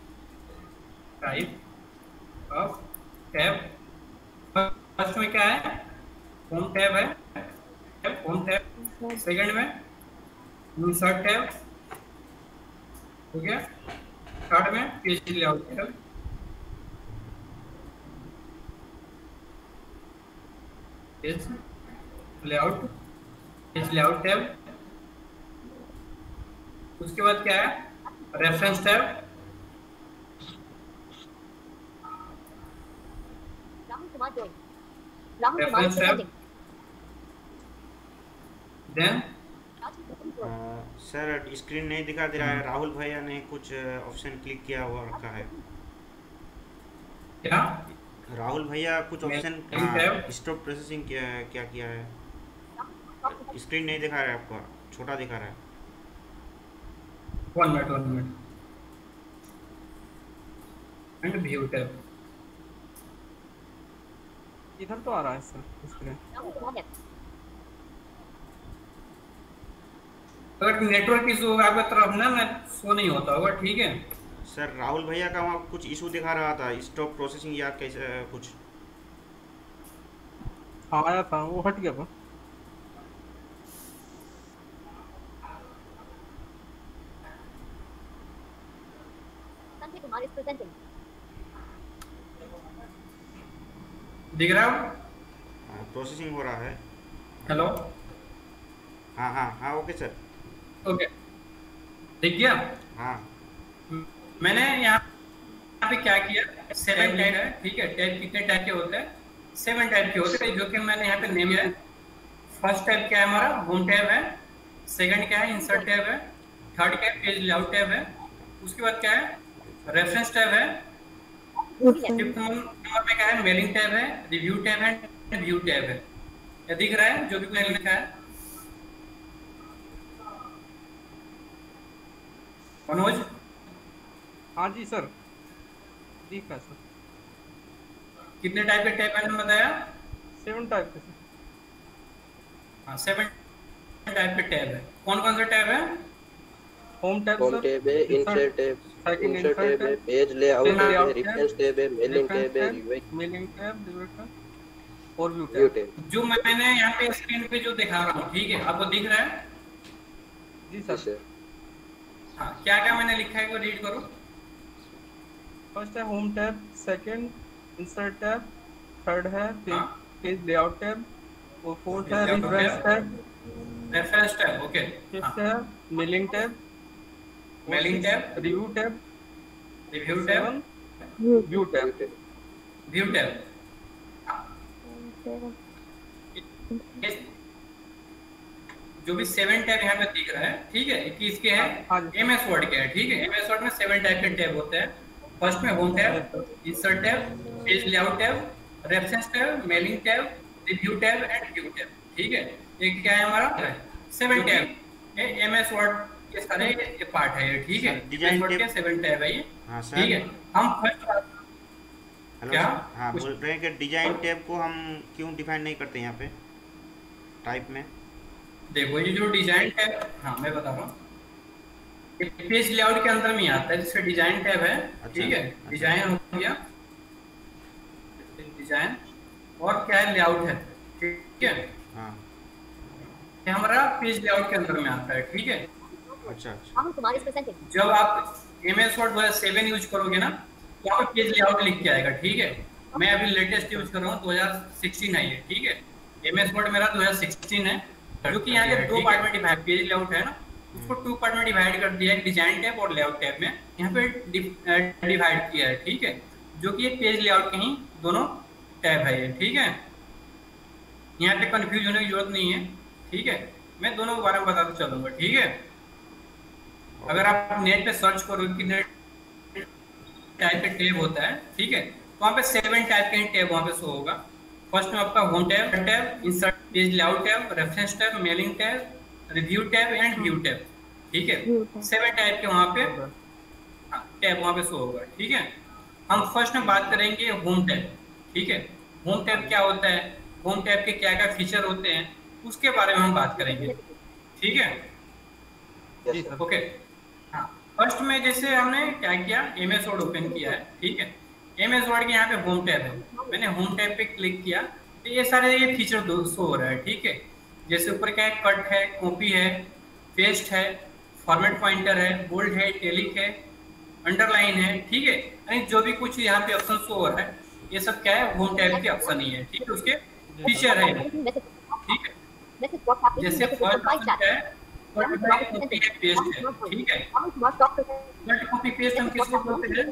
type of tab. First में क्या है, होम टैब है, होम टैब। सेकंड में इंसर्ट टैब, हो गया। थर्ड में page layout tab, page layout, page layout tab. उसके बाद क्या है, reference tab, reference tab. Then sir screen नहीं दिखा दे रहा है, राहुल भैया ने कुछ ऑप्शन क्लिक किया हुआ रखा है। क्या राहुल भैया कुछ ऑप्शन स्टॉप प्रोसेसिंग किया है, क्या किया है? स्क्रीन नहीं दिखा रहा है आपका, छोटा दिखा रहा है। One minute one minute and view tab, इधर तो आ रहा है सर स्क्रीन। अगर नेटवर्क इशू होगा आपकी तरफ ना, मैं शो नहीं होता होगा, ठीक है। सर राहुल भैया का वहाँ कुछ इशू दिखा रहा था, स्टॉप प्रोसेसिंग या कैसे कुछ आया था, वो हट गया था। दिख रहा है, प्रोसेसिंग हो रहा है। हेलो, हाँ हाँ हाँ ओके सर, ओके दिख गया। हाँ मैंने यहाँ यहाँ पे क्या किया, सेवन टाइप है, ठीक है। टाइप कितने टाइप के होते हैं, सेवन टाइप के होते हैं, जो कि मैंने यहाँ पे नेम किया है। फर्स्ट टाइप क्या है हमारा, होम टैब है। सेकंड क्या है, इंसर्ट टैब है। थर्ड क्या है, पेज लेआउट टैब है। उसके बाद क्या है, रेफरेंस टैब है। फिफ्थ नंबर पे क्या है, मेलिंग टैब है, रिव्यू टैब है, व्यू टैब है। ये दिख रहा है जो भी मैंने लिखा है मनोज? हाँ जी सर, ठीक है सर। कितने टाइप के टैब मैंने बताया? सेवन टाइप के। हाँ, सेवन टाइप के टैब है। कौन कौन से टैब है? होम टैब, होम टैब है, इंसर्ट टैब, इंसर्ट टैब है, पेज लेआउट है, रेफरेंस टैब है, मेलिंग टैब है, मेलिंग टैब, रिव्यू टैब और व्यू टैब। जो मैंने यहाँ पे स्क्रीन पे जो दिखा रहा हूँ, ठीक है, आपको दिख रहा है? जी सर। हाँ, क्या क्या मैंने लिखा है वो रीड करो। फर्स्ट है home tab, second insert tab, third है पेज लेआउट टैब और फोर्थ है reference tab, reference tab, okay. Fifth है mailing tab, mailing tab, review tab, review tab, view tab, view tab. जो भी सेवन टैब यहाँ पे दिख रहा है, ठीक है, कि इसके है एमएस वर्ड के है, ठीक है। एमएस वर्ड में सेवन टाइप के टैब होते हैं। फर्स्ट में home tab, insert tab, page layout tab, reference tab, mailing tab, review tab and view tab, ठीक है। ये क्या है हमारा, सेवन टैब, ये एमएस वर्ड के सारे ये पार्ट है ये, ठीक है। डिजाइन वर्ड के सेवन टैब है ये, ठीक है। हम फर्स्ट हेलो क्या हाँ बोल रहे हैं कि डिजाइन टैब को हम क्यों डिफाइन नहीं करते यहाँ पे टाइप में? देखो ये जो डिजाइन टैब, हाँ मैं बता रहा हूँ, पेज लेआउट के अंदर में आता है, जिसका डिजाइन टैब है, ठीक है। डिजाइन हो गया, डिजाइन और क्या है, लेआउट है, ठीक है। हाँ, ये हमारा पेज लेआउट के अंदर में आता है, ठीक है। अच्छा अच्छा। जब आप एम एस वर्ड दो हज़ार सात यूज करोगे ना, तो आपको पेज लेआउट लिख के आएगा, ठीक है। मैं अभी लेटेस्ट यूज कर रहा हूँ, दो हज़ार सोलह है ये, ठीक है। एम एस वर्ड मेरा दो हज़ार सोलह है, जो कि यहाँ के दो पार्ट में डिवाइड, पेज लेआउट है ना, उसको टू पार्ट में डिवाइड कर दिया है, डिजाइन टैब और लेआउट टैब में यहाँ पे डिवाइड किया है, ठीक है। जो कि एक पेज लेआउट के ही दोनों टैब है ये, ठीक है। यहाँ पे कंफ्यूज होने की जरूरत नहीं है, ठीक है। मैं दोनों के बारे में बताते चलूंगा, ठीक है। अगर आप नेट पे सर्च करो कि नेट टाइप का टैब होता है, ठीक है, तो वहाँ पे सेवन टाइप के टैब वहाँ पे शो होगा। फर्स्ट में आपका home tab, tab, insert page layout tab, reference tab, mailing tab, review tab and view tab, ठीक है। सेवन टाइप के वहाँ पे टैब वहाँ पे शो होगा, ठीक है। हम फर्स्ट में बात करेंगे होम टैब, ठीक है। होम टैब क्या होता है, होम टैब के क्या क्या फीचर होते हैं, उसके बारे में हम बात करेंगे, ठीक है। yes, ओके, हाँ। फर्स्ट में जैसे हमने क्या किया, एम एस वर्ड ओपन किया है, ठीक है। एम एस वर्ड के यहाँ पे होम टैब है, मैंने होम टैब पे क्लिक किया तो ये सारे ये फीचर शो हो रहा है, ठीक है। जैसे ऊपर क्या है, कट है, कॉपी है, पेस्ट है, फॉर्मेट पॉइंटर है, बोल्ड है, इटैलिक है, अंडरलाइन है, ठीक है। यानी जो भी कुछ यहाँ पे ऑप्शन शो हो रहा है ये सब क्या है, होम टैब के ऑप्शन ही है, ठीक है। उसके फीचर है, ठीक है। जैसे फर्स्ट ऑप्शन क्या है, कट है, कॉपी है, पेस्ट है, ठीक है। कट कॉपी पेस्ट हम किसको बोलते हैं,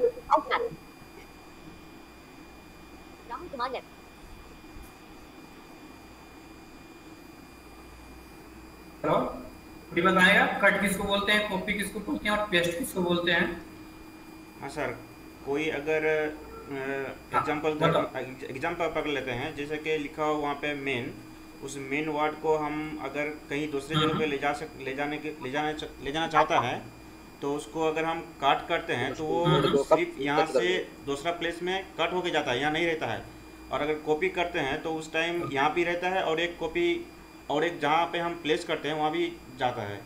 हेलो, ये बताएगा कट किसको बोलते हैं, कॉपी किसको बोलते हैं और पेस्ट किसको बोलते हैं। हाँ सर, कोई अगर एग्जांपल एग्जांपल पकड़ लेते हैं, जैसे कि लिखा हो वहाँ पे मेन, उस मेन वर्ड को हम अगर कहीं दूसरे जगह पे ले जा सक ले जाने के ले जाने ले जाना चाहता है तो उसको अगर हम काट करते हैं तो वो सिर्फ यहाँ से दूसरा प्लेस में कट होके जाता है, यहाँ नहीं रहता है। और अगर कॉपी करते हैं तो उस टाइम यहाँ भी रहता है और एक कॉपी और एक जहाँ पे हम प्लेस करते हैं वहाँ भी जाता है।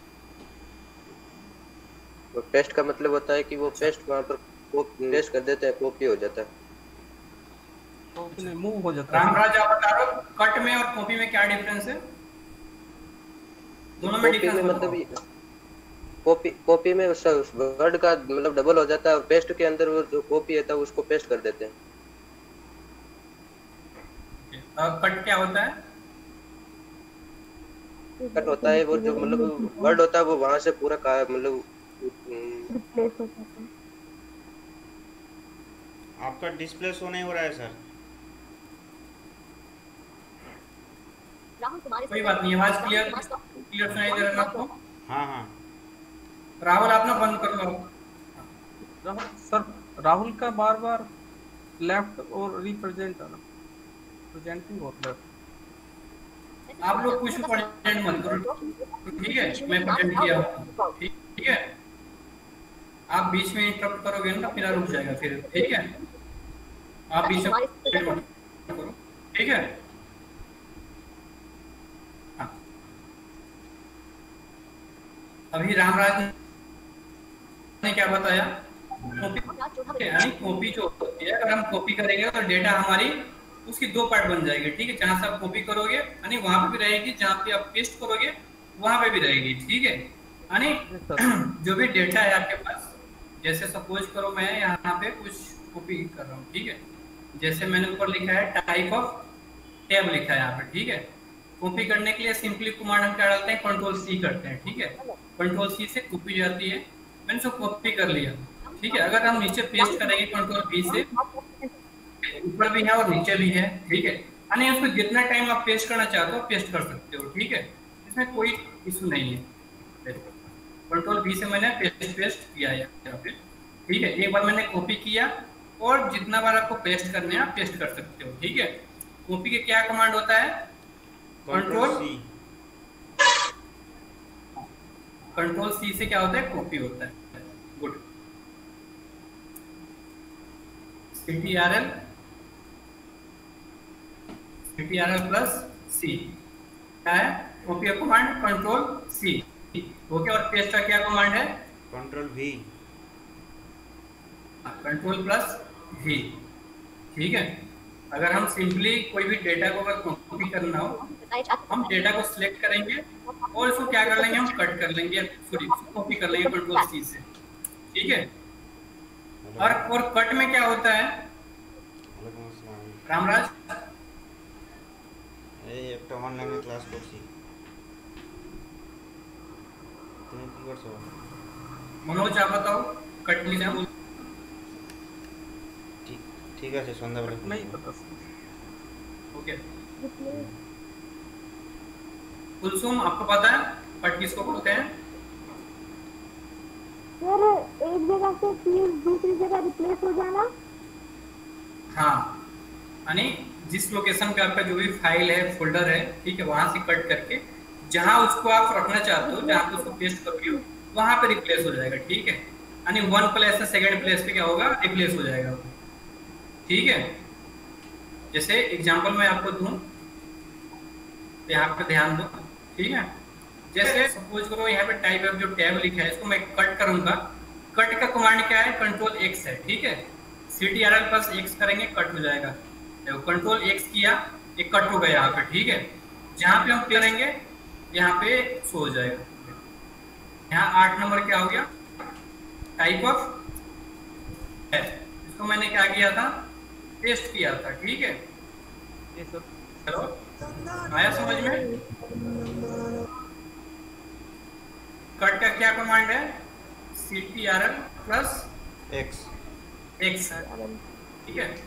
तो पेस्ट का मतलब होता है कि वो पेस्ट वहाँ पर पेस्ट कर देते हैं, कॉपी हो जाता है, मूव हो जाता है। रामराज आप बता रहे हो कट में और कॉपी में क्या डिफरेंस है, दोनों में डिफरेंस मतलब कॉपी कॉपी में उस वर्ड का मतलब डबल हो जाता है और पेस्ट के अंदर वो जो कॉपी है था उसको पेस्ट कर देते हैं। कट क्या होता है, कट होता है वो जो मतलब वर्ड होता है वो वहां से पूरा का मतलब रिप्लेस हो जाता है। आपका डिस्प्ले शो नहीं हो रहा है सर। कोई बात नहीं, आवाज क्लियर क्लियर सुनाई दे रहा है आपको। हाँ हाँ राहुल आप ना बंद कर लो। राहुल सर, राहुल का बार बार लेफ्ट और रिप्रेजेंट है ना, प्रेजेंटिंग और लेफ्ट। आप लोग कुछ प्रेजेंट मत करो, ठीक है। मैं प्रेजेंट किया हूं, ठीक है। आप बीच में इंटरप्ट करोगे ना फिर रुक जाएगा फिर, ठीक है। आप बीच में करो, ठीक है। हाँ। अभी रामराज ने क्या बताया, कॉपी यानी कॉपी जो होती है, अगर हम कॉपी करेंगे तो डेटा हमारी उसकी दो पार्ट बन जाएगी, ठीक है। जहां से आप कॉपी करोगे यानी वहां पे भी रहेगी, जहां पे आप पेस्ट करोगे वहां पे भी रहेगी, ठीक है। यानी जो भी डेटा है आपके पास, जैसे सपोज करो मैं यहाँ पे कुछ कॉपी कर रहा हूँ, ठीक है। जैसे मैंने ऊपर लिखा है टाइप ऑफ टैब लिखा है यहाँ पे, ठीक है। कॉपी करने के लिए सिंपली कमांड हम क्या डालते हैं, कंट्रोल सी करते हैं, ठीक है। कंट्रोल सी से कॉपी जाती है, मैंने उसको कॉपी कर लिया, ठीक है। अगर हम नीचे पेस्ट करेंगे कंट्रोल बी से, ऊपर भी है और नीचे भी है, ठीक है। यानी उसको जितना टाइम आप पेस्ट करना चाहते हो पेस्ट कर सकते हो, ठीक है। इसमें कोई इशू नहीं है। कंट्रोल बी से मैंने पेस्ट पेस्ट किया है यहाँ पे, ठीक है। एक बार मैंने कॉपी किया और जितना बार आपको पेस्ट करने हैं आप पेस्ट कर सकते हो, ठीक है। कॉपी के क्या कमांड होता है, कंट्रोल सी। कंट्रोल सी से क्या होता है, कॉपी होता है। Good. CTRL CTRL plus C क्या है, कॉपी का कमांड कंट्रोल सी, ओके। और पेस्ट का क्या कमांड है, control V, control plus V, ठीक है। अगर हम सिंपली कोई भी डेटा को अगर कॉपी करना हो, हम डेटा को सिलेक्ट करेंगे और इसको क्या कर लेंगे, हम कट कर लेंगे, सॉरी कॉपी कर लेंगे कंट्रोल सी से, ठीक है। और और कट में क्या होता है रामराज, এই একটা অনলাইনে ক্লাস করছি, তুমি কি করছো? मनोज आप बताओ, कट में क्या बोल, ঠিক ঠিক আছে সন্ধ্যাবেলা नहीं पता। ओके। फुलसुम आपको पता है कट किसको बोलते हैं? सर एक जगह से चीज दूसरी जगह रिप्लेस हो जाना। हाँ, यानी जिस लोकेशन पे आपका जो भी फाइल है, फोल्डर है, ठीक है, वहां से कट करके जहां उसको आप रखना चाहते हो, जहां पे उसको पेस्ट करोगे वहां पे रिप्लेस हो जाएगा, ठीक है। यानी वन प्लेस से सेकंड प्लेस पे क्या होगा, रिप्लेस हो जाएगा, ठीक है। जैसे एग्जांपल मैं आपको दूं, यहाँ पे ध्यान दो, ठीक है। जैसे सपोज करो यहाँ पे टाइप ऑफ जो टैब लिखा है इसको मैं कट करूंगा। कट का कमांड क्या है, कंट्रोल एक्स है, ठीक है। C T R L plus X करेंगे, कट हो जाएगा। देखो कंट्रोल एक्स किया, एक कट हो गया यहाँ पे, ठीक है। जहाँ पे हम करेंगे यहाँ पे शो हो जाएगा। यहाँ आठ नंबर क्या हो गया, टाइप ऑफ है, इसको मैंने क्या किया था, पेस्ट किया था, ठीक है। चलो आया समझ में? कट का क्या कमांड है, C T R L plus X X, ठीक है।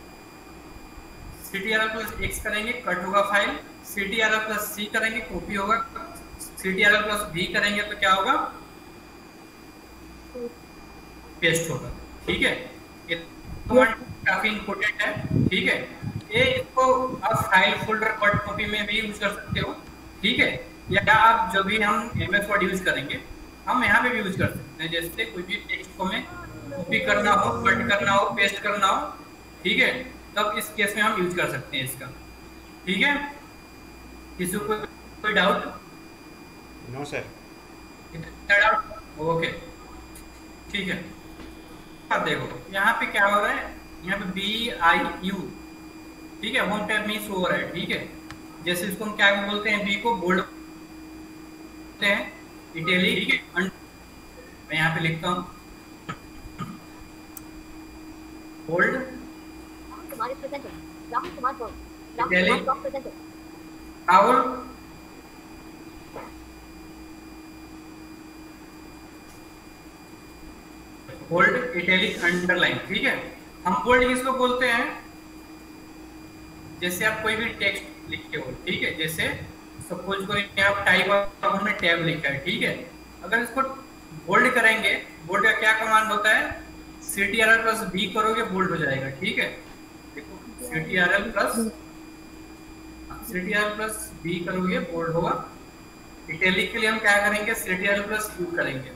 C T R L plus X करेंगे, कट होगा file. C T R L plus C करेंगे, कॉपी होगा। C T R L plus B करेंगे तो क्या होगा, पेस्ट होगा, ठीक है। ये कमांड काफी इंपॉर्टेंट है, ठीक है। ये इसको आप फाइल फोल्डर कट कॉपी में भी यूज कर सकते हो, ठीक है। या आप जो भी हम एम एस वर्ड यूज करेंगे हम यहाँ पे भी यूज कर सकते हैं। जैसे कोई भी टेक्स्ट को में कॉपी करना हो, कट करना हो, पेस्ट करना हो, ठीक है, तब इस केस में हम यूज कर सकते हैं इसका, ठीक है। किसी को कोई doubt? No sir. Doubt? Okay, ठीक है। अब देखो यहाँ पे क्या हो रहा है, यहाँ पे बी आई यू, ठीक है, होम टैब में शो हो रहा है, ठीक है। जैसे इसको हम क्या बोलते हैं, बी को बोल्ड बोलते हैं, इटैलिक, ठीक है। मैं यहाँ पे लिखता हूँ bold, italic, owl, bold, italic, underline, ठीक है। हम बोल्ड किसको बोलते हैं, जैसे आप कोई भी टेक्स्ट लिखते हो, ठीक है। जैसे सपोज को यहाँ टाइप ऑफ हमने टैब लिखा है, ठीक है। अगर इसको बोल्ड करेंगे, बोल्ड का क्या कमांड होता है, C T R L plus B करोगे बोल्ड हो जाएगा, ठीक है। देखो C T R L plus C T R L plus B करोगे बोल्ड होगा। इटैलिक के लिए हम क्या करेंगे, C T R L plus U करेंगे,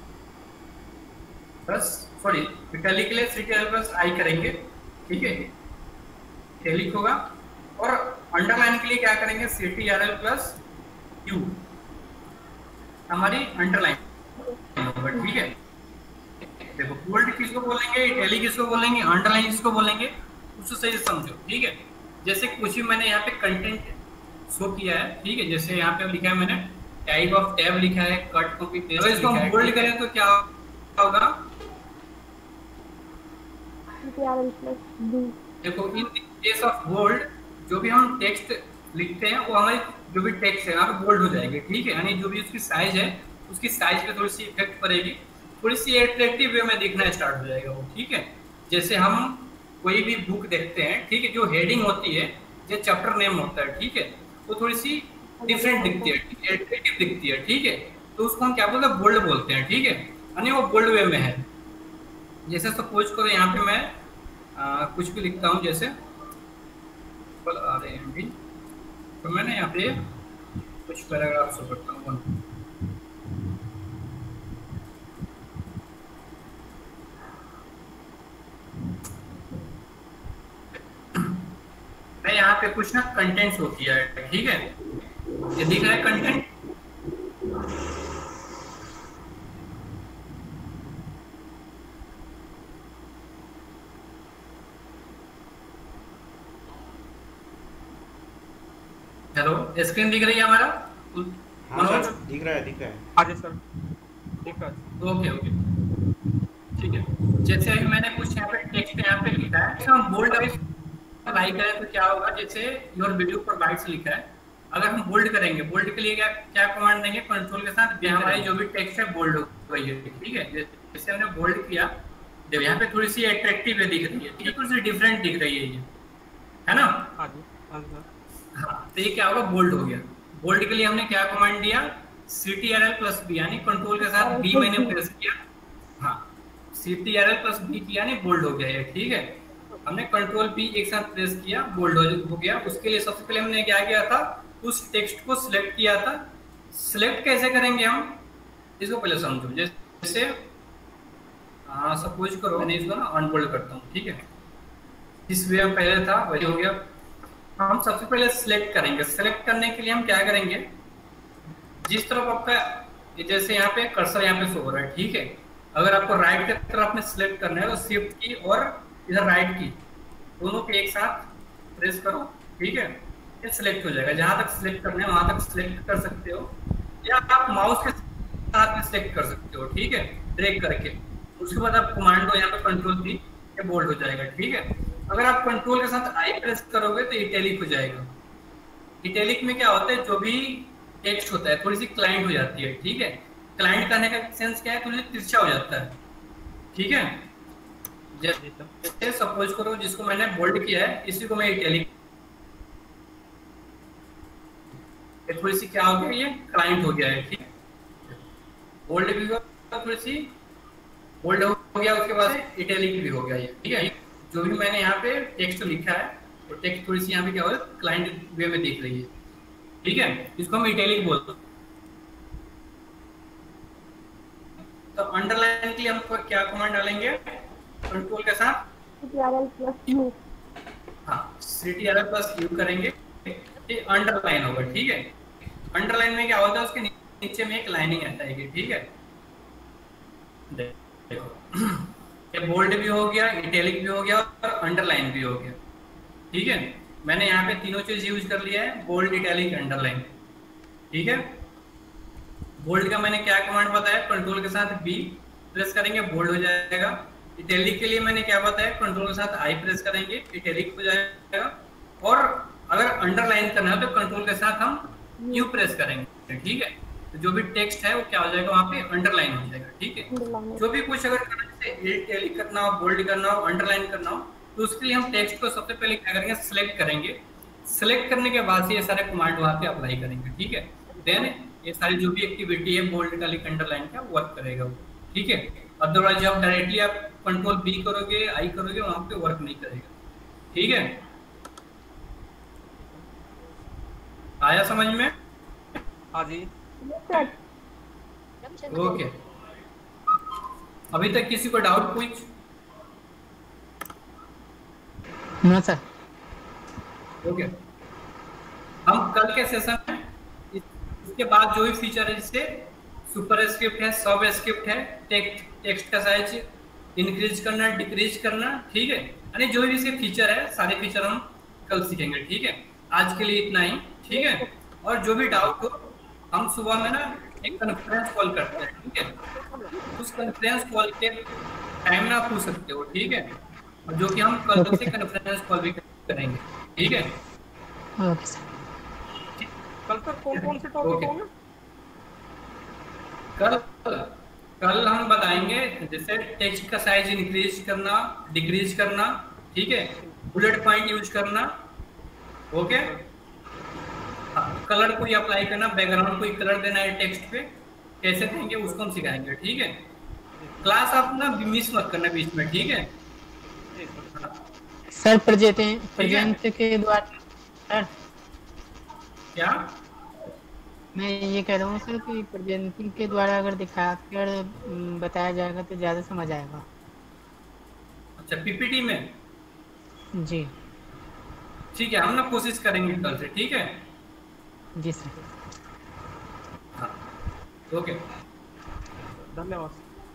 प्लस सॉरी इटैलिक के लिए C T R L plus I करेंगे, ठीक है, इटैलिक होगा। और अंडरलाइन के लिए क्या करेंगे, C T R L plus U, हमारी अंडरलाइन होगा, ठीक है। देखो बोल्ड किसको बोलेंगे, इटैलिक किसको बोलेंगे, अंडरलाइन किसको बोलेंगे, उसको सही से समझो, ठीक है। जैसे कुछ भी मैंने यहाँ पे कंटेंट शो किया है, ठीक है। जैसे यहाँ पे लिखा है मैंने टाइप ऑफ टैब लिखा है, कट कॉपी पेस्ट, इसको हम बोल्ड करें तो क्या होगा, देखो इन केस ऑफ बोल्ड जो भी हम टेक्स्ट लिखते हैं वो हमारी जो भी टेक्स्ट है यहाँ पे बोल्ड हो जाएगी, ठीक है। यानी जो भी उसकी साइज है उसकी साइज पे थोड़ी सी इफेक्ट पड़ेगी, थोड़ी सी एट्रैक्टिव वे में दिखना स्टार्ट हो जाएगा वो, ठीक है। जैसे हम कोई भी बुक देखते हैं, ठीक है, जो हेडिंग होती है, जो चैप्टर नेम होता है, ठीक है, वो थोड़ी सी डिफरेंट दिखती है, एट्रैक्टिव दिखती है, ठीक है। तो उसको हम क्या बोलते हैं, बोल्ड बोलते हैं, ठीक है। यानी वो बोल्ड वे में है। जैसे सपोज करो यहाँ पे मैं आ, कुछ भी लिखता हूँ, जैसे आ रहे हैं भी, तो मैंने यहाँ पे कुछ पैराग्राफ शो करता हूँ। मैं यहाँ पे कुछ ना कंटेंट शो किया है, ठीक है, ये दिख रहा है कंटेंट। हेलो, स्क्रीन दिख रही है हमारा? हाँ सर, दिख रहा है, दिख रहा है। हाँ जी सर, दिख रहा है। ओके ओके, ठीक है। जैसे अभी मैंने कुछ यहाँ पे टेक्स्ट यहाँ पे लिखा है, हम बोल्ड अप्लाई करें तो क्या होगा, जैसे योर वीडियो प्रोवाइड्स लिखा है, अगर हम बोल्ड करेंगे, बोल्ड के लिए क्या क्या कमांड देंगे, कंट्रोल के साथ हमारी जो भी टेक्स्ट है बोल्ड हो गई है, ठीक है। जैसे हमने बोल्ड किया, देखो यहाँ पे थोड़ी सी अट्रैक्टिव दिख रही है, ठीक है, थोड़ी सी डिफरेंट दिख रही है ये, है ना? हाँ जी, हाँ जी। हाँ, तो ये क्या होगा, बोल्ड हो गया। बोल्ड के लिए हमने क्या कमांड दिया, C T R L plus B, यानी कंट्रोल के साथ बी मैंने प्रेस किया। हाँ, C T R L plus B किया यानी बोल्ड हो गया ये, ठीक है। हमने कंट्रोल बी एक साथ प्रेस किया, बोल्ड हो गया। उसके लिए सबसे पहले हमने क्या किया था, उस टेक्स्ट को सिलेक्ट किया था। सिलेक्ट कैसे करेंगे हम, इसको पहले समझो। जैसे हाँ सपोज करो मैंने इसको ना अनबोल्ड करता हूँ, ठीक है। इस वे में पहले था वही हो गया। हम सबसे पहले सिलेक्ट करेंगे। सिलेक्ट करने के लिए हम क्या करेंगे, जिस तरफ आपका जैसे यहाँ पे कर्सर यहाँ पे शो हो रहा है, ठीक है। अगर आपको राइट की तरफ में सिलेक्ट करना है तो शिफ्ट की और इधर राइट की दोनों पे एक साथ प्रेस करो, ठीक है। ये सिलेक्ट हो जाएगा। जहां तक सिलेक्ट करना है वहां तक सिलेक्ट कर सकते हो, या आप माउस के साथ में सिलेक्ट कर सकते हो, ठीक है, ड्रैग करके। उसके बाद आप कमांड यहाँ पे कंट्रोल भी ये बोल्ड हो जाएगा, ठीक है। अगर आप कंट्रोल के साथ आई प्रेस करोगे तो इटैलिक हो जाएगा। इटैलिक में क्या होता है, जो भी टेक्स्ट होता है थोड़ी सी क्लाइंट हो जाती है, ठीक है। क्लाइंट करने का सेंस क्या है, थोड़ी सी तिरछा हो जाता है, ठीक है। जैसे सपोज करो जिसको मैंने बोल्ड किया है इसी को मैं इटैलिक, थोड़ी सी क्या हो गया, ये क्लाइंट हो गया है, ठीक है। बोल्ड भी हुआ, थोड़ी सी बोल्ड हो गया, उसके बाद इटैलिक भी हो गया ये, ठीक है। जो भी मैंने यहाँ पे टेक्स्ट लिखा है वो टेक्स्ट थोड़ी सी यहाँ पे क्या हो रहा है, क्लाइंट वे में दिख रही है, ठीक है। इसको हम इटैलिक बोलते हैं। तो अंडरलाइन के लिए हम क्या कमांड डालेंगे, कंट्रोल के साथ सीटीआरएल प्लस यू, हाँ सीटीआरएल प्लस यू करेंगे, ये अंडरलाइन होगा, ठीक है। अंडरलाइन में क्या होता है, उसके नीचे में एक लाइनिंग आता है, ठीक है। देखो ये बोल्ड भी हो गया, इटैलिक भी हो गया और अंडरलाइन भी हो गया, ठीक है। मैंने यहाँ पे तीनों चीज यूज कर लिया है, बोल्ड, इटैलिक, अंडरलाइन, ठीक है। बोल्ड का मैंने क्या कमांड बताया, कंट्रोल के साथ बी प्रेस करेंगे, बोल्ड हो जाएगा। इटैलिक के लिए मैंने क्या बताया, कंट्रोल के साथ आई प्रेस करेंगे, इटैलिक हो जाएगा। और अगर अंडरलाइन करना है तो कंट्रोल के साथ हम यू प्रेस करेंगे, ठीक है। तो जो भी टेक्स्ट है वो क्या हो जाएगा, वहाँ पे अंडरलाइन हो जाएगा, ठीक है। जो भी कुछ अगर इटैलिक करना हो, बोल्ड करना हो, अंडरलाइन करना हो, तो उसके लिए हम टेक्स्ट को सबसे पहले क्या करेंगे, सिलेक्ट करेंगे। सिलेक्ट करने के बाद से ये सारे कमांड वहाँ पे अप्लाई करेंगे, ठीक है। देन ये सारी जो भी एक्टिविटी है बोल्ड, इटैलिक, अंडरलाइन का वर्क करेगा वो, ठीक है। अदरवाइज जब डायरेक्टली आप कंट्रोल बी करोगे, आई करोगे, वहाँ पे वर्क नहीं करेगा, ठीक है। आया समझ में? हाँ जी। ओके, अभी तक किसी को डाउट कुछ? No sir. ओके, हम कल के सेशन में इसके बाद जो भी फीचर है, जैसे सुपर स्क्रिप्ट है, सब स्क्रिप्ट है, टेक्स्ट टेक्स्ट का साइज इंक्रीज करना, डिक्रीज करना, ठीक है। यानी जो भी इसके फीचर है सारे फीचर हम कल सीखेंगे, ठीक है। आज के लिए इतना ही, ठीक है। और जो भी डाउट हो हम सुबह में ना एक कॉन्फ्रेंस कॉल करते हैं, ठीक है। उस कॉन्फ्रेंस कॉल के टाइम में आप पूछ सकते हो, ठीक है। और जो कि हम कल से कॉन्फ्रेंस कॉल भी करेंगे, ठीक है। Okay sir. कल तक कौन कौन से टॉपिक होंगे? कल कल हम बताएंगे जैसे टेक्स्ट का साइज इंक्रीज करना, डिक्रीज करना, ठीक है। बुलेट पॉइंट यूज करना, ओके। हाँ, कलर कोई अप्लाई करना, बैकग्राउंड कोई कलर देना है टेक्स्ट पे, कैसे देंगे उसको हम सिखाएंगे, ठीक है। क्लास आप ना मिस मत करना बीच में, ठीक है। सर प्रेजेंट प्रेजेंट के द्वारा सर क्या मैं ये कह रहा हूँ सर कि प्रेजेंटिंग के द्वारा अगर दिखा कर बताया जाएगा तो ज़्यादा समझ आएगा। अच्छा, पीपीटी में? जी ठीक है, हम ना कोशिश करेंगे कल से, ठीक है। जी सर। हाँ ओके, धन्यवाद।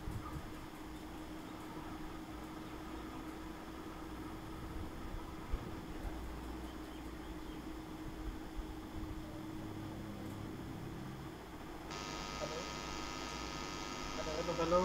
हेलो।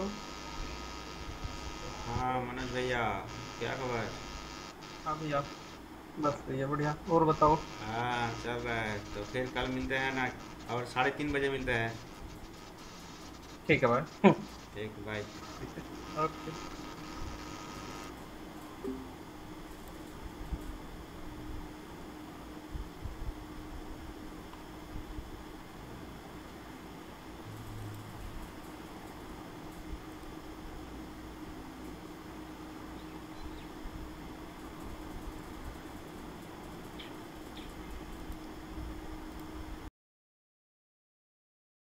हाँ मनोज भैया, क्या खबर? हाँ भैया, बस भैया बढ़िया। और बताओ? हाँ चल रहा है। तो फिर कल मिलते हैं ना, और साढ़े तीन बजे मिलते हैं। ठीक है भाई। ठीक, बाय। ओके।